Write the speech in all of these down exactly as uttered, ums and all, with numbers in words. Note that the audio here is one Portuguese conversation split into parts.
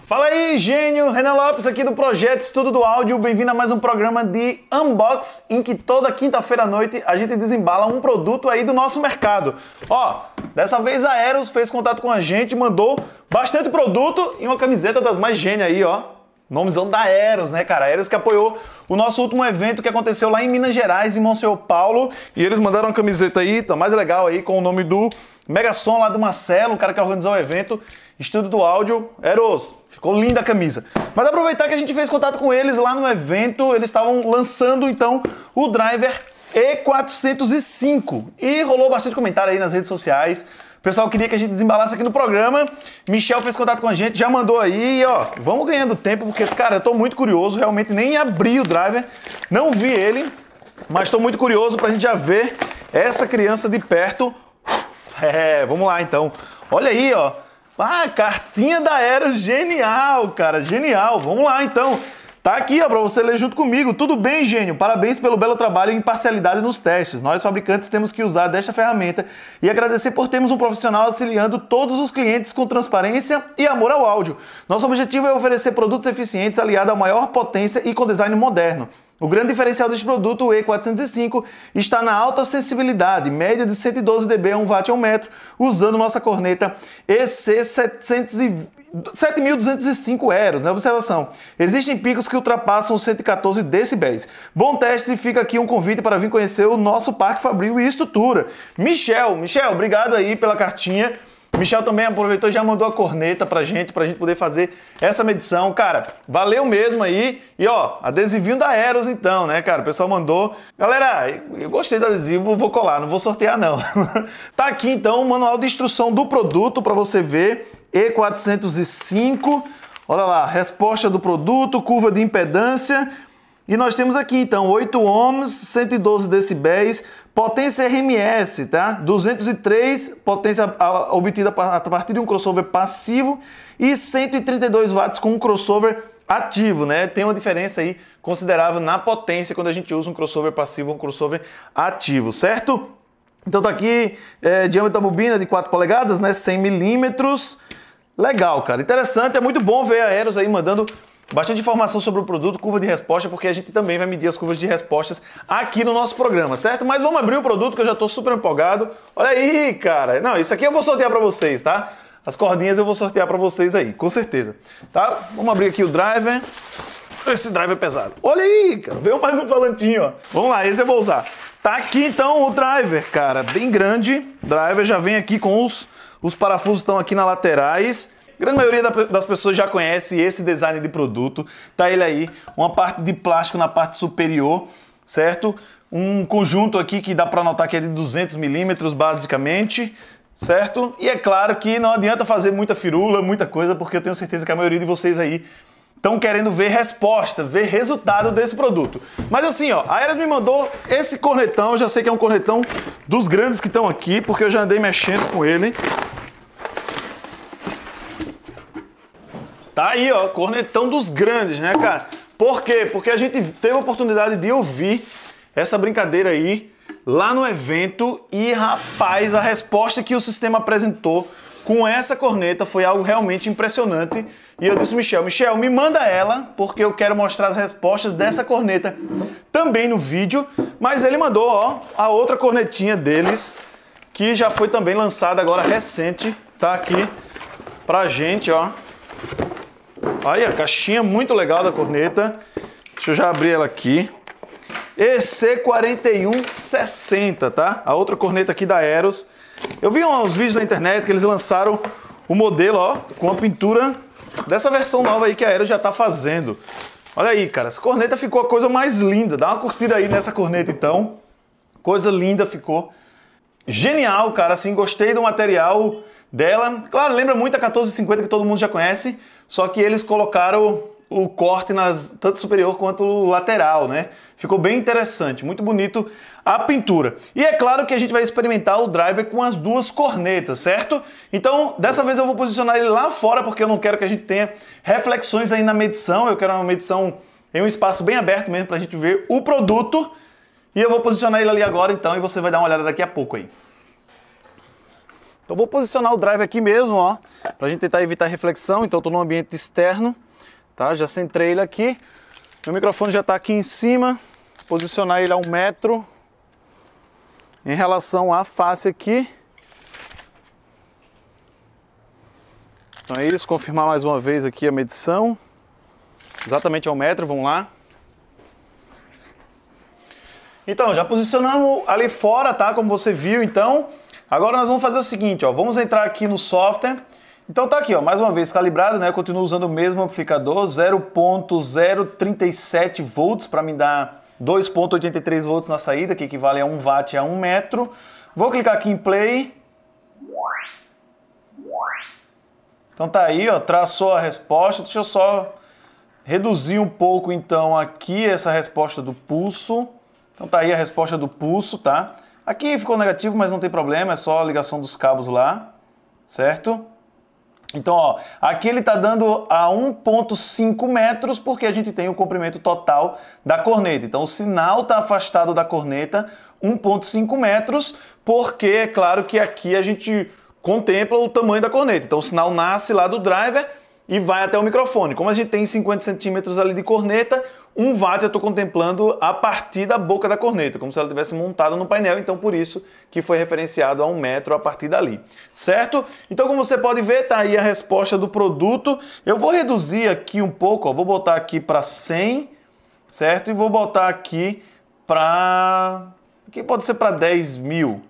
Fala aí, gênio! Renan Lopes aqui do Projeto Estudo do Áudio. Bem-vindo a mais um programa de Unbox, em que toda quinta-feira à noite a gente desembala um produto aí do nosso mercado. Ó, dessa vez a Aeros fez contato com a gente, mandou bastante produto e uma camiseta das mais gênias aí, ó. Nomezão da Aeros, né, cara? A Aeros que apoiou o nosso último evento que aconteceu lá em Minas Gerais, em Monsenhor Paulo. E eles mandaram uma camiseta aí, tá mais legal aí, com o nome do Megasom lá do Marcelo, o cara que organizou o evento. Estudo do Áudio, Aeros. Ficou linda a camisa. Mas aproveitar que a gente fez contato com eles lá no evento, eles estavam lançando então o driver E quatrocentos e cinco. E rolou bastante comentário aí nas redes sociais. O pessoal queria que a gente desembalasse aqui no programa. Michel fez contato com a gente, já mandou aí, ó. Vamos ganhando tempo, porque, cara, eu tô muito curioso. Realmente nem abri o driver, não vi ele, mas tô muito curioso pra gente já ver essa criança de perto. É, vamos lá então. Olha aí, ó. Ah, cartinha da Aeros, genial, cara, genial. Vamos lá então. Tá aqui, ó, para você ler junto comigo. Tudo bem, gênio? Parabéns pelo belo trabalho e imparcialidade nos testes. Nós, fabricantes, temos que usar desta ferramenta e agradecer por termos um profissional auxiliando todos os clientes com transparência e amor ao áudio. Nosso objetivo é oferecer produtos eficientes aliados a maior potência e com design moderno. O grande diferencial deste produto, o E quatrocentos e cinco, está na alta sensibilidade, média de cento e doze decibéis a um watt a um metro, usando nossa corneta E C sete mil duzentos e cinco Aeros, né? Observação, existem picos que ultrapassam os cento e quatorze decibéis. Bom teste e fica aqui um convite para vir conhecer o nosso Parque Fabril e Estrutura. Michel, Michel, obrigado aí pela cartinha. Michel também aproveitou e já mandou a corneta pra gente, pra gente poder fazer essa medição. Cara, valeu mesmo aí. E ó, adesivinho da Aeros então, né, cara? O pessoal mandou. Galera, eu gostei do adesivo, vou colar, não vou sortear não. Tá aqui então o manual de instrução do produto pra você ver. E quatrocentos e cinco. Olha lá, resposta do produto, curva de impedância. E nós temos aqui então oito ohms, cento e doze decibéis, potência R M S, tá? duzentos e três, potência obtida a partir de um crossover passivo e cento e trinta e dois watts com um crossover ativo, né? Tem uma diferença aí considerável na potência quando a gente usa um crossover passivo ou um crossover ativo, certo? Então tá aqui, é, diâmetro da bobina de quatro polegadas, né? cem milímetros. Legal, cara. Interessante, é muito bom ver a Aeros aí mandando bastante informação sobre o produto, curva de resposta, porque a gente também vai medir as curvas de respostas aqui no nosso programa, certo? Mas vamos abrir o produto que eu já estou super empolgado. Olha aí, cara. Não, isso aqui eu vou sortear para vocês, tá? As cordinhas eu vou sortear para vocês aí, com certeza. Tá? Vamos abrir aqui o driver. Esse driver é pesado. Olha aí, cara. Veio mais um falantinho, ó. Vamos lá, esse eu vou usar. Tá aqui então o driver, cara. Bem grande. O driver já vem aqui com os, os parafusos estão aqui nas laterais. A grande maioria das pessoas já conhece esse design de produto. Tá ele aí, uma parte de plástico na parte superior, certo? Um conjunto aqui que dá para notar que é de duzentos milímetros, basicamente, certo? E é claro que não adianta fazer muita firula, muita coisa, porque eu tenho certeza que a maioria de vocês aí estão querendo ver resposta, ver resultado desse produto. Mas assim, ó, a Aeros me mandou esse cornetão, eu já sei que é um cornetão dos grandes que estão aqui, porque eu já andei mexendo com ele. Tá aí, ó, cornetão dos grandes, né, cara? Por quê? Porque a gente teve a oportunidade de ouvir essa brincadeira aí lá no evento e, rapaz, a resposta que o sistema apresentou com essa corneta foi algo realmente impressionante. E eu disse, Michel, Michel, me manda ela, porque eu quero mostrar as respostas dessa corneta também no vídeo. Mas ele mandou, ó, a outra cornetinha deles, que já foi também lançada agora recente, tá aqui pra gente, ó. Aí, a caixinha muito legal da corneta. Deixa eu já abrir ela aqui. E C quatro um sessenta, tá? A outra corneta aqui da Aeros. Eu vi uns vídeos na internet que eles lançaram o modelo, ó, com a pintura dessa versão nova aí que a Aeros já tá fazendo. Olha aí, cara, essa corneta ficou a coisa mais linda. Dá uma curtida aí nessa corneta, então. Coisa linda ficou. Genial, cara, assim, gostei do material dela. Claro, lembra muito a quatorze cinquenta que todo mundo já conhece, só que eles colocaram o corte nas, tanto superior quanto lateral, né? Ficou bem interessante, muito bonito a pintura. E é claro que a gente vai experimentar o driver com as duas cornetas, certo? Então, dessa vez eu vou posicionar ele lá fora, porque eu não quero que a gente tenha reflexões aí na medição, eu quero uma medição em um espaço bem aberto mesmo pra gente ver o produto. E eu vou posicionar ele ali agora então, e você vai dar uma olhada daqui a pouco aí. Então vou posicionar o drive aqui mesmo, ó, pra gente tentar evitar reflexão. Então estou no ambiente externo, tá? Já centrei ele aqui. Meu microfone já está aqui em cima. Posicionar ele a um metro em relação à face aqui. Então é isso, confirmar mais uma vez aqui a medição. Exatamente ao metro, vamos lá. Então, já posicionamos ali fora, tá? Como você viu, então. Agora nós vamos fazer o seguinte, ó. Vamos entrar aqui no software. Então tá aqui, ó, mais uma vez calibrado, né? Eu continuo usando o mesmo amplificador, zero ponto zero trinta e sete volts para me dar dois ponto oitenta e três volts na saída, que equivale a um watt a um metro. Vou clicar aqui em play. Então tá aí, ó, traçou a resposta. Deixa eu só reduzir um pouco então aqui essa resposta do pulso. Então tá aí a resposta do pulso, tá? Aqui ficou negativo, mas não tem problema, é só a ligação dos cabos lá, certo? Então, ó, aqui ele está dando a um ponto cinco metros porque a gente tem o comprimento total da corneta. Então, o sinal está afastado da corneta um ponto cinco metros, porque é claro que aqui a gente contempla o tamanho da corneta. Então, o sinal nasce lá do driver e vai até o microfone. Como a gente tem cinquenta centímetros ali de corneta, um watt eu estou contemplando a partir da boca da corneta, como se ela tivesse montada no painel, então por isso que foi referenciado a um metro a partir dali, certo? Então como você pode ver, tá aí a resposta do produto. Eu vou reduzir aqui um pouco, ó, vou botar aqui para cem, certo? E vou botar aqui para... aqui pode ser para dez mil.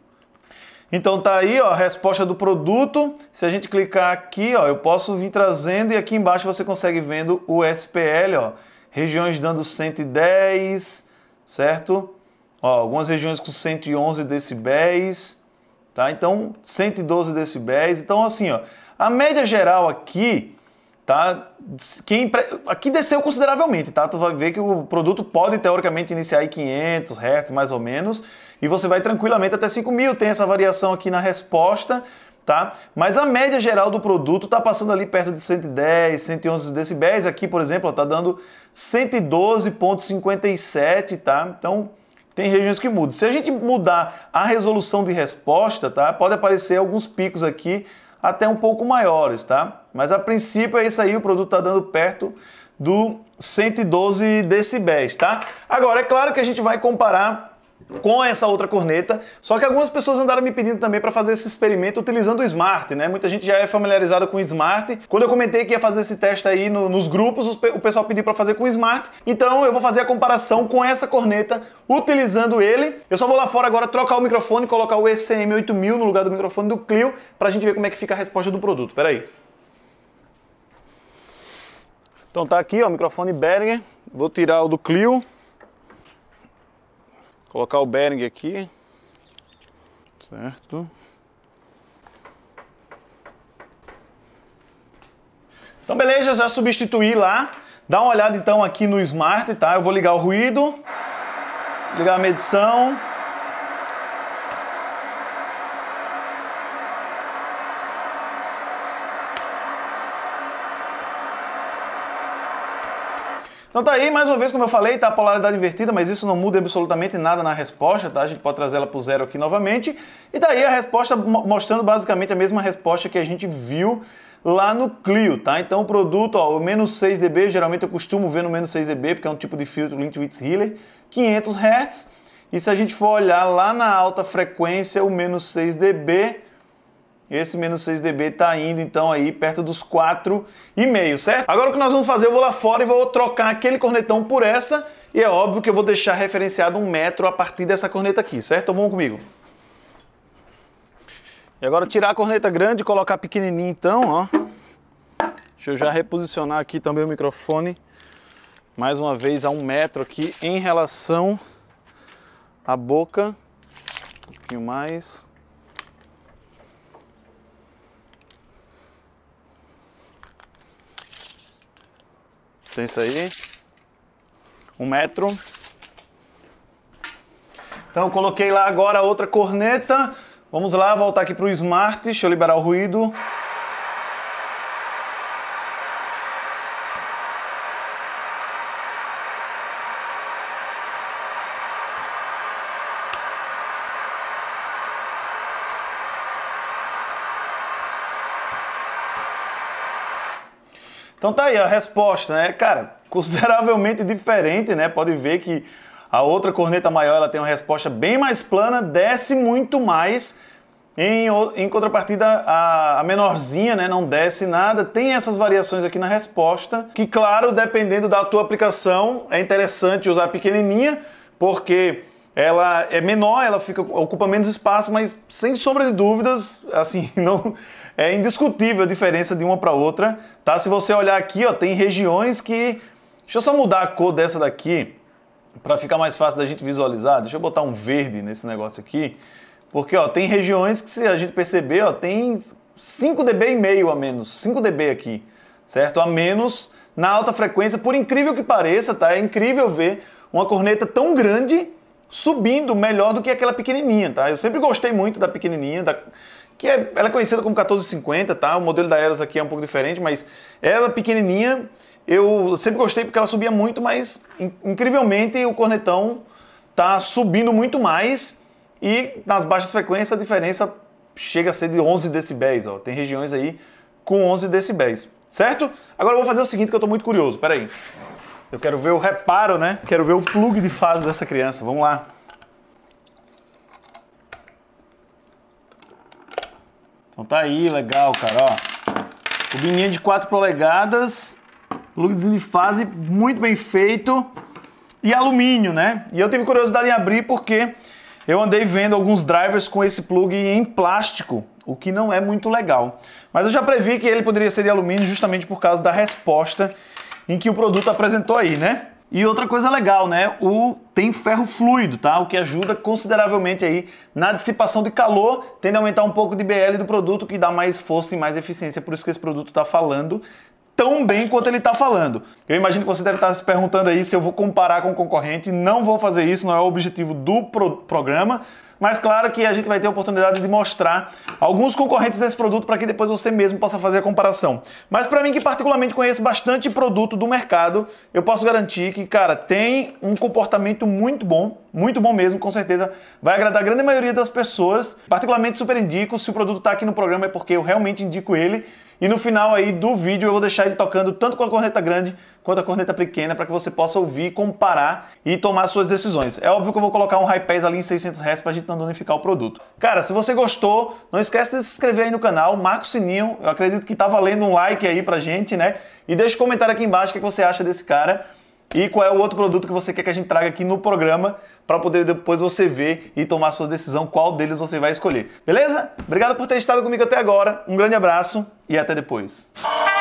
Então tá aí, ó, a resposta do produto. Se a gente clicar aqui, ó, eu posso vir trazendo e aqui embaixo você consegue vendo o S P L, ó, regiões dando cento e dez, certo? Ó, algumas regiões com cento e onze decibéis, tá? Então cento e doze decibéis. Então assim, ó, a média geral aqui, tá? Quem aqui desceu consideravelmente, tá? Tu vai ver que o produto pode teoricamente iniciar em quinhentos hertz mais ou menos, e você vai tranquilamente até cinco mil, tem essa variação aqui na resposta, tá? Mas a média geral do produto está passando ali perto de cento e dez, cento e onze decibéis. Aqui, por exemplo, está dando cento e doze ponto cinquenta e sete, tá? Então, tem regiões que mudam. Se a gente mudar a resolução de resposta, tá? Pode aparecer alguns picos aqui até um pouco maiores, tá? Mas a princípio é isso aí, o produto está dando perto do cento e doze decibéis, tá? Agora, é claro que a gente vai comparar com essa outra corneta, só que algumas pessoas andaram me pedindo também para fazer esse experimento utilizando o Smart, né? Muita gente já é familiarizada com o Smart. Quando eu comentei que ia fazer esse teste aí no, nos grupos, o pessoal pediu para fazer com o Smart, então eu vou fazer a comparação com essa corneta utilizando ele. Eu só vou lá fora agora trocar o microfone, colocar o E C M oito mil no lugar do microfone do Clio, para a gente ver como é que fica a resposta do produto. Pera aí. Então tá aqui, ó, o microfone Behringer. Vou tirar o do Clio. Colocar o Behringer aqui, certo? Então beleza, já substituí lá. Dá uma olhada então aqui no Smart, tá? Eu vou ligar o ruído, ligar a medição. Então tá aí, mais uma vez, como eu falei, tá a polaridade invertida, mas isso não muda absolutamente nada na resposta, tá? A gente pode trazer ela pro zero aqui novamente. E daí a resposta mostrando basicamente a mesma resposta que a gente viu lá no Clio, tá? Então o produto, ó, o menos seis decibéis, geralmente eu costumo ver no menos seis decibéis, porque é um tipo de filtro Lintwitz-Hiller, quinhentos hertz. E se a gente for olhar lá na alta frequência, o menos seis decibéis, esse menos seis decibéis está indo então aí perto dos quatro vírgula cinco, certo? Agora o que nós vamos fazer, eu vou lá fora e vou trocar aquele cornetão por essa, e é óbvio que eu vou deixar referenciado um metro a partir dessa corneta aqui, certo? Então vamos comigo. E agora tirar a corneta grande e colocar a pequenininha então, ó. Deixa eu já reposicionar aqui também o microfone, mais uma vez a um metro aqui em relação à boca, um pouquinho mais. Então isso aí, um metro. Então eu coloquei lá agora a outra corneta. Vamos lá, voltar aqui para o Smart, deixa eu liberar o ruído. Então tá aí a resposta, né? Cara, consideravelmente diferente, né? Pode ver que a outra corneta maior ela tem uma resposta bem mais plana, desce muito mais. Em, em contrapartida, a, a menorzinha, né, não desce nada. Tem essas variações aqui na resposta, que claro, dependendo da tua aplicação, é interessante usar a pequenininha, porque ela é menor, ela fica, ocupa menos espaço, mas sem sombra de dúvidas, assim, não é indiscutível a diferença de uma para outra, tá? Se você olhar aqui, ó, tem regiões que... Deixa eu só mudar a cor dessa daqui, para ficar mais fácil da gente visualizar. Deixa eu botar um verde nesse negócio aqui. Porque ó, tem regiões que, se a gente perceber, ó, tem cinco decibéis e meio a menos, cinco decibéis aqui, certo? A menos na alta frequência, por incrível que pareça, tá? É incrível ver uma corneta tão grande subindo melhor do que aquela pequenininha, tá? Eu sempre gostei muito da pequenininha, da... que é, ela é conhecida como quatorze cinquenta, tá? O modelo da Eros aqui é um pouco diferente, mas ela pequenininha, eu sempre gostei porque ela subia muito, mas incrivelmente o cornetão tá subindo muito mais. E nas baixas frequências a diferença chega a ser de onze decibéis, ó. Tem regiões aí com onze decibéis, certo? Agora eu vou fazer o seguinte que eu estou muito curioso, peraí. Eu quero ver o reparo, né? Quero ver o plug de fase dessa criança, vamos lá. Então tá aí, legal, cara, ó. Tubininha de quatro polegadas, plugzinho de fase muito bem feito e alumínio, né? E eu tive curiosidade em abrir porque... eu andei vendo alguns drivers com esse plug em plástico, o que não é muito legal. Mas eu já previ que ele poderia ser de alumínio justamente por causa da resposta em que o produto apresentou aí, né? E outra coisa legal, né? O tem ferro fluido, tá? O que ajuda consideravelmente aí na dissipação de calor, tende a aumentar um pouco de B L do produto, que dá mais força e mais eficiência. Por isso que esse produto está falando tão bem quanto ele está falando. Eu imagino que você deve estar se perguntando aí se eu vou comparar com o concorrente. Não vou fazer isso, não é o objetivo do pro programa. Mas claro que a gente vai ter a oportunidade de mostrar alguns concorrentes desse produto para que depois você mesmo possa fazer a comparação. Mas para mim, que particularmente conheço bastante produto do mercado, eu posso garantir que, cara, tem um comportamento muito bom, muito bom mesmo, com certeza vai agradar a grande maioria das pessoas. Particularmente super indico, se o produto está aqui no programa é porque eu realmente indico ele. E no final aí do vídeo eu vou deixar ele tocando tanto com a corneta grande quanto a corneta pequena para que você possa ouvir, comparar e tomar suas decisões. É óbvio que eu vou colocar um high pass ali em seiscentos hertz para a gente não danificar o produto. Cara, se você gostou, não esquece de se inscrever aí no canal, marca o sininho, eu acredito que tá valendo um like aí pra gente, né? E deixa um comentário aqui embaixo o que você acha desse cara e qual é o outro produto que você quer que a gente traga aqui no programa para poder depois você ver e tomar sua decisão qual deles você vai escolher. Beleza? Obrigado por ter estado comigo até agora, um grande abraço e até depois.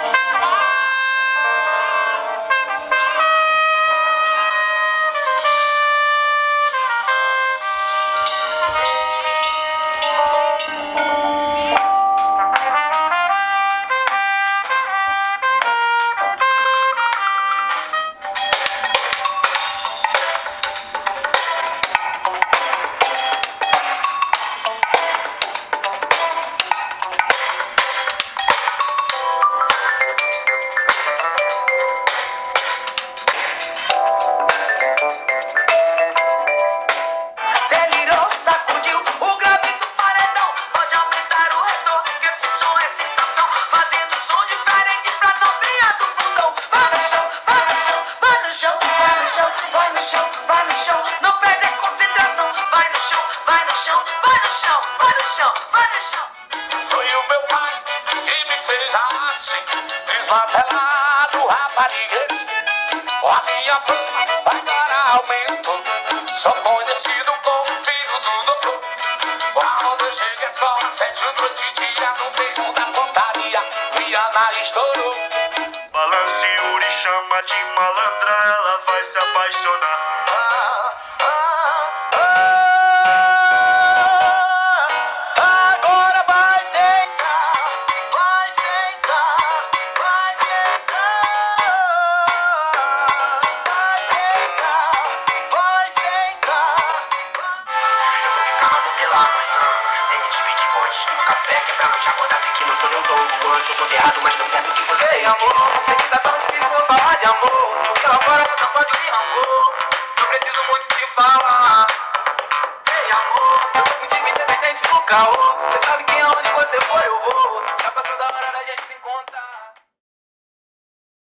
Foi o meu pai que me fez assim, desmantelado, raparigueiro. A minha fama vai dar aumento, sou conhecido como filho do doutor. Quando eu chego é só às sete da noite e dia, no meio da pontaria, minha nariz estourou. Balance Yuri chama de malandra, ela vai se apaixonar. Ah, ah, ah. Agora vai sentar, vai sentar, vai sentar, vai sentar, vai sentar. Eu vou ficar mais pela manhã, sem me despedir, vou antes do café, que é pra não te acordar, sei que não sou nem tão anjo, eu tô errado, mas tô certo que você. Ei, amor, sei que tá tão difícil eu falar de amor, porque lá fora não pode me rancor, eu preciso muito te falar. Ei, amor, eu tô contigo independente do caô, você sabe que aonde você for eu vou, já passou da hora da gente se encontrar.